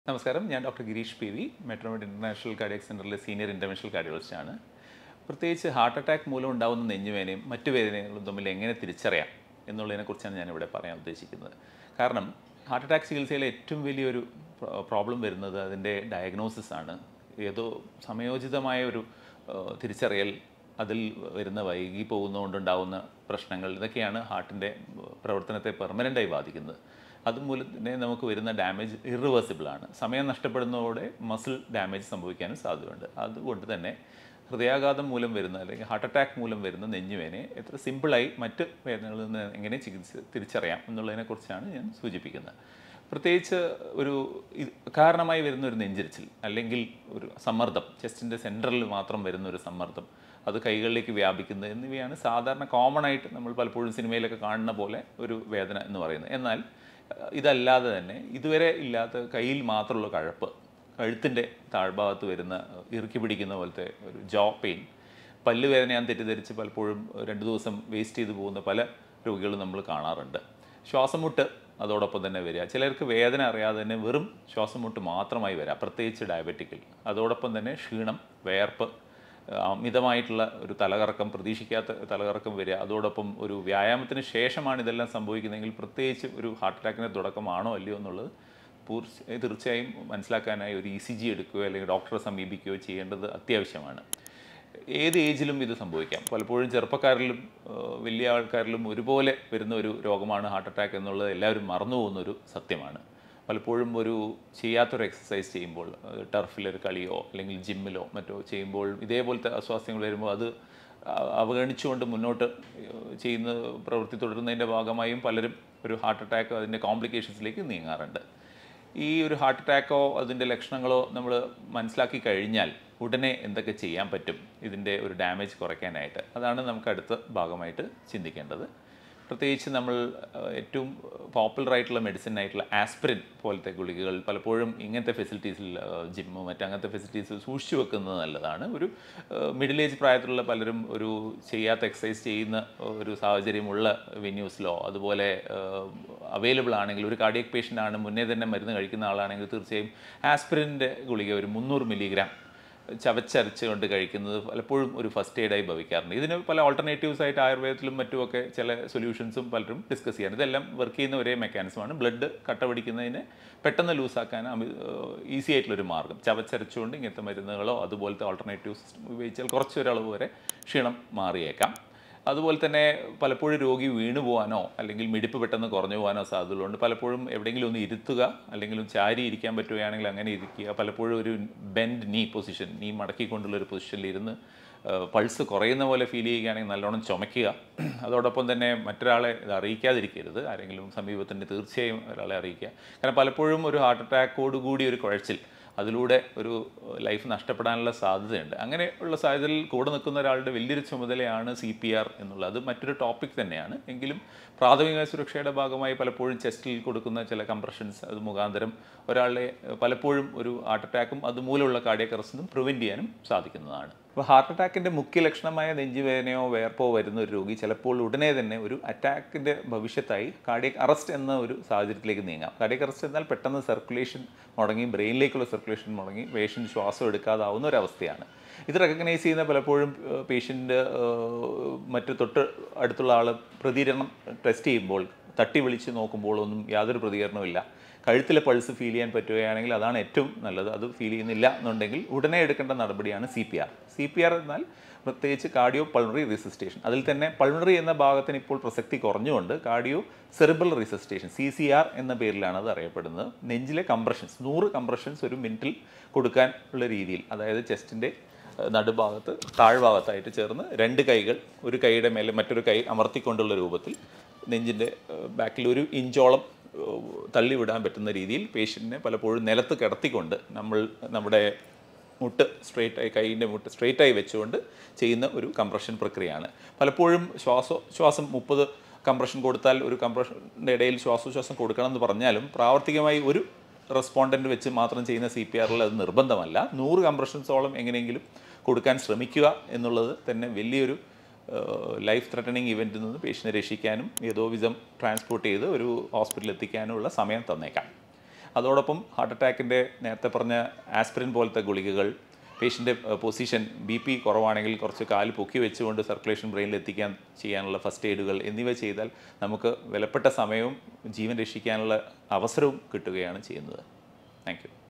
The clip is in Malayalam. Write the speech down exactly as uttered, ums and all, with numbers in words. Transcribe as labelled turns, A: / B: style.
A: നമസ്കാരം, ഞാൻ doctor Girish P V, Metromed international cardiac സെൻ്ററിലെ സീനിയർ ഇൻ്റർവെൻഷണൽ കാർഡിയോളജിസ്റ്റാണ്. പ്രത്യേകിച്ച് ഹാർട്ട് അറ്റാക്ക് മൂലം ഉണ്ടാകുന്ന നെഞ്ചുവേദനയും മറ്റു വേദനകളും തമ്മിൽ എങ്ങനെ തിരിച്ചറിയാം എന്നുള്ളതിനെക്കുറിച്ചാണ് ഞാനിവിടെ പറയാൻ ഉദ്ദേശിക്കുന്നത്. കാരണം ഹാർട്ട് അറ്റാക്ക് ചികിത്സയിലെ ഏറ്റവും വലിയൊരു പ്രോബ്ലം വരുന്നത് അതിൻ്റെ ഡയഗ്നോസിസ് ആണ്. ഏതോ സമയോചിതമായ ഒരു തിരിച്ചറിയൽ, അതിൽ വരുന്ന വൈകി പോകുന്നതുകൊണ്ടുണ്ടാകുന്ന പ്രശ്നങ്ങൾ, ഇതൊക്കെയാണ് ഹാർട്ടിൻ്റെ പ്രവർത്തനത്തെ പെർമനൻ്റായി ബാധിക്കുന്നത്. അതുമൂലം തന്നെ നമുക്ക് വരുന്ന ഡാമേജ് ഇറിവേഴ്സിബിളാണ്. സമയം നഷ്ടപ്പെടുന്നതോടെ മസിൽ ഡാമേജ് സംഭവിക്കാനും സാധ്യതയുണ്ട്. അതുകൊണ്ട് തന്നെ ഹൃദയാഘാതം മൂലം വരുന്ന അല്ലെങ്കിൽ ഹാർട്ട് അറ്റാക്ക് മൂലം വരുന്ന നെഞ്ചുവേദനയെ എത്ര സിമ്പിളായി മറ്റ് വേദനകളിൽ നിന്ന് എങ്ങനെ ചികിത്സ തിരിച്ചറിയാം എന്നുള്ളതിനെക്കുറിച്ചാണ് ഞാൻ സൂചിപ്പിക്കുന്നത്. പ്രത്യേകിച്ച് ഒരു കാരണമായി വരുന്ന ഒരു നെഞ്ചിരിച്ചിൽ അല്ലെങ്കിൽ ഒരു സമ്മർദ്ദം, ചെസ്റ്റിൻ്റെ സെൻട്രലിൽ മാത്രം വരുന്ന ഒരു സമ്മർദ്ദം, അത് കൈകളിലേക്ക് വ്യാപിക്കുന്നത് എന്നിവയാണ് സാധാരണ കോമൺ ആയിട്ട് നമ്മൾ പലപ്പോഴും സിനിമയിലൊക്കെ കാണുന്ന പോലെ ഒരു വേദന എന്ന് പറയുന്നത്. എന്നാൽ ഇതല്ലാതെ തന്നെ ഇതുവരെ ഇല്ലാത്ത കയ്യിൽ മാത്രമുള്ള കഴപ്പ്, കഴുത്തിൻ്റെ താഴ്ഭാഗത്ത് വരുന്ന ഇറുക്കി പിടിക്കുന്ന പോലത്തെ ഒരു ജോ പെയിൻ, പല്ലുവേദന ഞാൻ തെറ്റിദ്ധരിച്ച് പലപ്പോഴും രണ്ട് ദിവസം വേസ്റ്റ് ചെയ്തു പോകുന്ന പല രോഗികളും നമ്മൾ കാണാറുണ്ട്. ശ്വാസമുട്ട് അതോടൊപ്പം തന്നെ വരിക, ചിലർക്ക് വേദന അറിയാതെ തന്നെ വെറും ശ്വാസമുട്ട് മാത്രമായി വരിക, പ്രത്യേകിച്ച് ഡയബറ്റിക്കിൽ. അതോടൊപ്പം തന്നെ ക്ഷീണം, വേർപ്പ്, അമിതമായിട്ടുള്ള ഒരു തലകറക്കം, പ്രതീക്ഷിക്കാത്ത തലകറക്കം വരിക. അതോടൊപ്പം ഒരു വ്യായാമത്തിന് ശേഷമാണ് ഇതെല്ലാം സംഭവിക്കുന്നതെങ്കിൽ പ്രത്യേകിച്ച് ഒരു ഹാർട്ട് അറ്റാക്കിൻ്റെ തുടക്കമാണോ അല്ലയോ എന്നുള്ളത് തീർച്ചയായും മനസ്സിലാക്കാനായി ഒരു ഇ സി ജി എടുക്കുകയോ അല്ലെങ്കിൽ ഡോക്ടറെ സമീപിക്കുകയോ ചെയ്യേണ്ടത് അത്യാവശ്യമാണ്. ഏത് ഏജിലും ഇത് സംഭവിക്കാം. പലപ്പോഴും ചെറുപ്പക്കാരിലും വലിയ ആൾക്കാരിലും ഒരുപോലെ വരുന്ന ഒരു രോഗമാണ് ഹാർട്ട് അറ്റാക്ക് എന്നുള്ളത് എല്ലാവരും മറന്നു പോകുന്നൊരു സത്യമാണ്. പലപ്പോഴും ഒരു ചെയ്യാത്തൊരു എക്സസൈസ് ചെയ്യുമ്പോൾ, ടർഫിലൊരു കളിയോ അല്ലെങ്കിൽ ജിമ്മിലോ മറ്റോ ചെയ്യുമ്പോൾ ഇതേപോലത്തെ അസ്വാസ്ഥ്യങ്ങൾ വരുമ്പോൾ അത് അവഗണിച്ചുകൊണ്ട് മുന്നോട്ട് ചെയ്യുന്ന പ്രവൃത്തി തുടരുന്നതിൻ്റെ ഭാഗമായും പലരും ഒരു ഹാർട്ട് അറ്റാക്ക് അതിൻ്റെ കോംപ്ലിക്കേഷൻസിലേക്ക് നീങ്ങാറുണ്ട്. ഈ ഒരു ഹാർട്ട് അറ്റാക്കോ അതിൻ്റെ ലക്ഷണങ്ങളോ നമ്മൾ മനസ്സിലാക്കി കഴിഞ്ഞാൽ ഉടനെ എന്തൊക്കെ ചെയ്യാൻ പറ്റും ഇതിൻ്റെ ഒരു ഡാമേജ് കുറയ്ക്കാനായിട്ട്, അതാണ് നമുക്ക് അടുത്ത ഭാഗമായിട്ട് ചിന്തിക്കേണ്ടത്. പ്രത്യേകിച്ച് നമ്മൾ ഏറ്റവും പോപ്പുലർ ആയിട്ടുള്ള മെഡിസിൻ ആയിട്ടുള്ള ആസ്പിരിൻ പോലത്തെ ഗുളികകൾ പലപ്പോഴും ഇങ്ങനത്തെ ഫെസിലിറ്റീസിൽ, ജിമ്മ് മറ്റ് അങ്ങനത്തെ ഫെസിലിറ്റീസിൽ സൂക്ഷിച്ചു വെക്കുന്നത് നല്ലതാണ്. ഒരു മിഡിൽ ഏജ് പ്രായത്തിലുള്ള പലരും ഒരു ചെയ്യാത്ത എക്സസൈസ് ചെയ്യുന്ന ഒരു സാഹചര്യമുള്ള വെന്യൂസിലോ അതുപോലെ അവൈലബിൾ ആണെങ്കിൽ, ഒരു കാർഡിയക് പേഷ്യൻ്റ് ആണ്, മുന്നേ തന്നെ മരുന്ന് കഴിക്കുന്ന ആളാണെങ്കിൽ തീർച്ചയായും ആസ്പിരിൻ്റെ ഗുളിക ഒരു മുന്നൂറ് മില്ലിഗ്രാം ചവച്ചരച്ച് കൊണ്ട് കഴിക്കുന്നത് പലപ്പോഴും ഒരു ഫസ്റ്റ് എയ്ഡായി ഭവിക്കാറുണ്ട്. ഇതിന് പല ഓൾട്ടർനേറ്റീവ്സ് ആയിട്ട് ആയുർവേദത്തിലും മറ്റുമൊക്കെ ചില സൊല്യൂഷൻസും പലരും ഡിസ്കസ് ചെയ്യാൻ. ഇതെല്ലാം വർക്ക് ചെയ്യുന്ന ഒരേ മെക്കാനിസമാണ്. ബ്ലഡ് കട്ട പിടിക്കുന്നതിന് പെട്ടെന്ന് ലൂസാക്കാൻ ഈസി ആയിട്ടുള്ളൊരു മാർഗ്ഗം. ചവച്ചരച്ചുകൊണ്ട് ഇങ്ങനത്തെ മരുന്നുകളോ അതുപോലത്തെ ഓൾട്ടർനേറ്റീവ്സ് ഉപയോഗിച്ചാൽ കുറച്ചൊരളവ് വരെ ക്ഷീണം മാറിയേക്കാം. അതുപോലെ തന്നെ പലപ്പോഴും രോഗി വീണു പോകാനോ അല്ലെങ്കിൽ മിടിപ്പ് പെട്ടെന്ന് കുറഞ്ഞു പോകാനോ സാധ്യതയുള്ളതുകൊണ്ട് പലപ്പോഴും എവിടെയെങ്കിലും ഒന്ന് ഇരുത്തുക, അല്ലെങ്കിൽ ചാരി ഇരിക്കാൻ പറ്റുകയാണെങ്കിൽ അങ്ങനെ ഇരിക്കുക. പലപ്പോഴും ഒരു ബെൻഡ് നീ പൊസിഷൻ, നീ മടക്കിക്കൊണ്ടുള്ളൊരു പൊസിഷനിൽ ഇരുന്ന് പൾസ് കുറയുന്ന പോലെ ഫീൽ ചെയ്യുകയാണെങ്കിൽ നല്ലോണം ചുമയ്ക്കുക. അതോടൊപ്പം തന്നെ മറ്റൊരാളെ ഇത് അറിയിക്കാതിരിക്കരുത്. ആരെങ്കിലും സമീപത്തിൻ്റെ തീർച്ചയായും ഒരാളെ അറിയിക്കുക. കാരണം പലപ്പോഴും ഒരു ഹാർട്ട് അറ്റാക്കോടുകൂടി ഒരു കുഴച്ചിൽ, അതിലൂടെ ഒരു ലൈഫ് നഷ്ടപ്പെടാനുള്ള സാധ്യതയുണ്ട്. അങ്ങനെയുള്ള സാഹചര്യത്തിൽ കൂടെ നിൽക്കുന്ന ഒരാളുടെ വലിയൊരു ചുമതലയാണ് സി പി ആർ എന്നുള്ളത്. അത് മറ്റൊരു ടോപ്പിക് തന്നെയാണ്. എങ്കിലും പ്രാഥമിക സുരക്ഷയുടെ ഭാഗമായി പലപ്പോഴും ചെസ്റ്റിൽ കൊടുക്കുന്ന ചില കംപ്രഷൻസ്, അത് മുഖാന്തരം ഒരാളെ പലപ്പോഴും ഒരു ഹാർട്ട് അറ്റാക്കും അതുമൂലമുള്ള കാർഡിയക് അറസ്റ്റും പ്രിവെൻറ്റ് ചെയ്യാനും സാധിക്കുന്നതാണ്. അപ്പോൾ ഹാർട്ട് അറ്റാക്കിൻ്റെ മുഖ്യ ലക്ഷണമായ നെഞ്ചുവേദനയോ വേർപ്പോ വരുന്ന ഒരു രോഗി ചിലപ്പോൾ ഉടനെ തന്നെ ഒരു അറ്റാക്കിൻ്റെ ഭവിഷ്യത്തായി കാർഡിയക് അറസ്റ്റ് എന്ന ഒരു സാഹചര്യത്തിലേക്ക് നീങ്ങാം. കാർഡിയക് അറസ്റ്റ് എന്നാൽ പെട്ടെന്ന് സർക്കുലേഷൻ മുടങ്ങി, ബ്രെയിനിലേക്കുള്ള സർക്കുലേഷൻ മുടങ്ങി പേഷ്യൻ്റ് ശ്വാസം എടുക്കാതാവുന്ന ഒരവസ്ഥയാണ്. ഇത് റെക്കഗ്നൈസ് ചെയ്യുന്ന പലപ്പോഴും പേഷ്യൻ്റ് മറ്റു തൊട്ട് അടുത്തുള്ള ആൾ പ്രതികരണം ടെസ്റ്റ് ചെയ്യുമ്പോൾ തട്ടി വിളിച്ച് നോക്കുമ്പോൾ ഒന്നും യാതൊരു പ്രതികരണവുമില്ല. കഴുത്തിലെ പൾസ് ഫീൽ ചെയ്യാൻ പറ്റുകയാണെങ്കിൽ അതാണ് ഏറ്റവും നല്ലത്. അത് ഫീൽ ചെയ്യുന്നില്ല എന്നുണ്ടെങ്കിൽ ഉടനെ എടുക്കേണ്ട നടപടിയാണ് C P R. C P R എന്നാൽ പ്രത്യേകിച്ച് കാർഡിയോ പൾമണറി റിസസിറ്റേഷൻ. അതിൽ തന്നെ പൾമണറി എന്ന ഭാഗത്തിന് ഇപ്പോൾ പ്രസക്തി കുറഞ്ഞുകൊണ്ട് cardio cerebral resuscitation, C C R എന്ന പേരിലാണ് അത് അറിയപ്പെടുന്നത്. നെഞ്ചിലെ കംപ്രഷൻസ്, നൂറ് കംപ്രഷൻസ് ഒരു മിനിറ്റിൽ കൊടുക്കാൻ ഉള്ള രീതിയിൽ, അതായത് ചെസ്റ്റിൻ്റെ നടുഭാഗത്ത് താഴ്ഭാഗത്തായിട്ട് ചേർന്ന് രണ്ട് കൈകൾ ഒരു കൈയുടെ മേലെ മറ്റൊരു കൈ അമർത്തിക്കൊണ്ടുള്ള രൂപത്തിൽ നെഞ്ചിൻ്റെ ബാക്കിൽ ഒരു ഇഞ്ചോളം തള്ളിവിടാൻ പറ്റുന്ന രീതിയിൽ പേഷ്യൻറ്റിനെ പലപ്പോഴും നിലത്ത് കിടത്തിക്കൊണ്ട് നമ്മൾ നമ്മുടെ മുട്ട് സ്ട്രെയിറ്റായി, കൈയിൻ്റെ മുട്ട് സ്ട്രെയിറ്റായി വെച്ചുകൊണ്ട് ചെയ്യുന്ന ഒരു കംപ്രഷൻ പ്രക്രിയയാണ്. പലപ്പോഴും ശ്വാസോ ശ്വാസം മുപ്പത് കംപ്രഷൻ കൊടുത്താൽ ഒരു കംപ്രഷൻ്റെ ഇടയിൽ ശ്വാസോച്ഛ്വാസം കൊടുക്കണം എന്ന് പറഞ്ഞാലും പ്രാവർത്തികമായി ഒരു റെസ്പോണ്ടൻ്റ് വെച്ച് മാത്രം ചെയ്യുന്ന സി പി ആറിൽ അത് നിർബന്ധമല്ല. നൂറ് കംപ്രഷൻസോളം എങ്ങനെയെങ്കിലും കൊടുക്കാൻ ശ്രമിക്കുക എന്നുള്ളത് തന്നെ വലിയൊരു ലൈഫ് ത്രെറ്റനിങ് ഇവൻറ്റിൽ നിന്ന് പേഷ്യൻറ്റിനെ രക്ഷിക്കാനും ഏതോ വിധം ട്രാൻസ്പോർട്ട് ചെയ്ത് ഒരു ഹോസ്പിറ്റലിൽ എത്തിക്കാനുമുള്ള സമയം തന്നേക്കാം. അതോടൊപ്പം ഹാർട്ട് അറ്റാക്കിൻ്റെ നേരത്തെ പറഞ്ഞ ആസ്പിരിൻ പോലത്തെ ഗുളികകൾ, പേഷ്യൻ്റെ പൊസിഷൻ ബി പി കുറവാണെങ്കിൽ കുറച്ച് കാല് പൊക്കി വെച്ചുകൊണ്ട് സർക്കുലേഷൻ ബ്രെയിനിൽ എത്തിക്കാൻ ചെയ്യാനുള്ള ഫസ്റ്റ് എയ്ഡുകൾ എന്നിവ ചെയ്താൽ നമുക്ക് വിലപ്പെട്ട സമയവും ജീവൻ രക്ഷിക്കാനുള്ള അവസരവും കിട്ടുകയാണ് ചെയ്യുന്നത്. Thank U.